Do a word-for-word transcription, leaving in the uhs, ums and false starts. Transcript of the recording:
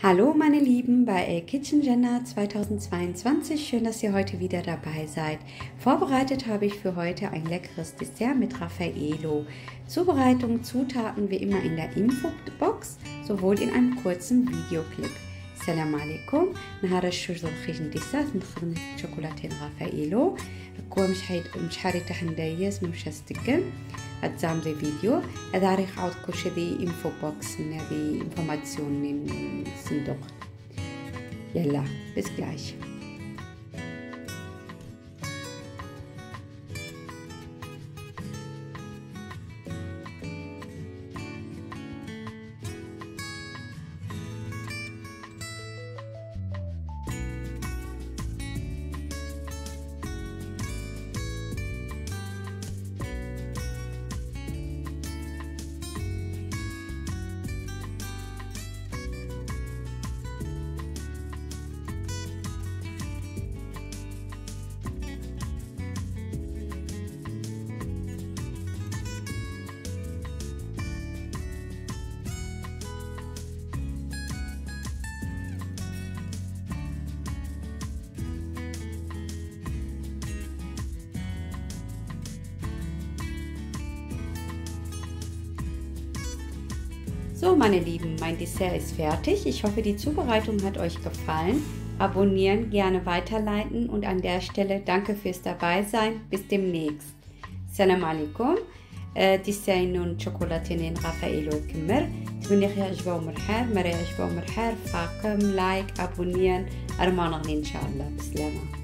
Hallo meine Lieben bei Kitchen Jannah zweitausendzweiundzwanzig, schön, dass ihr heute wieder dabei seid. Vorbereitet habe ich für heute ein leckeres Dessert mit Raffaello. Zubereitung, Zutaten wie immer in der Infobox, sowohl in einem kurzen Videoclip. Salam alaikum, نهار الشجر الخيجن ديسات نخدم شوكولاتين رافايلو كوا مش حيد مش حاريته حندايس مش هستقل هتزام زي فيديو هذا ريح عود كل شيء دي انفو بوكس من هذه انفورماسيون من الصندوق. يلا bis gleich. So meine Lieben, mein Dessert ist fertig. Ich hoffe, die Zubereitung hat euch gefallen. Abonnieren, gerne weiterleiten und an der Stelle danke fürs Dabeisein. Bis demnächst. Salam alaikum. ديساي نون شوكولاتين رافايلو كمر تمني يعجبو مرحار مرا يعجبو مرحار فاقم لايك ابونيان ارمان غني ان شاء الله. بسلامه.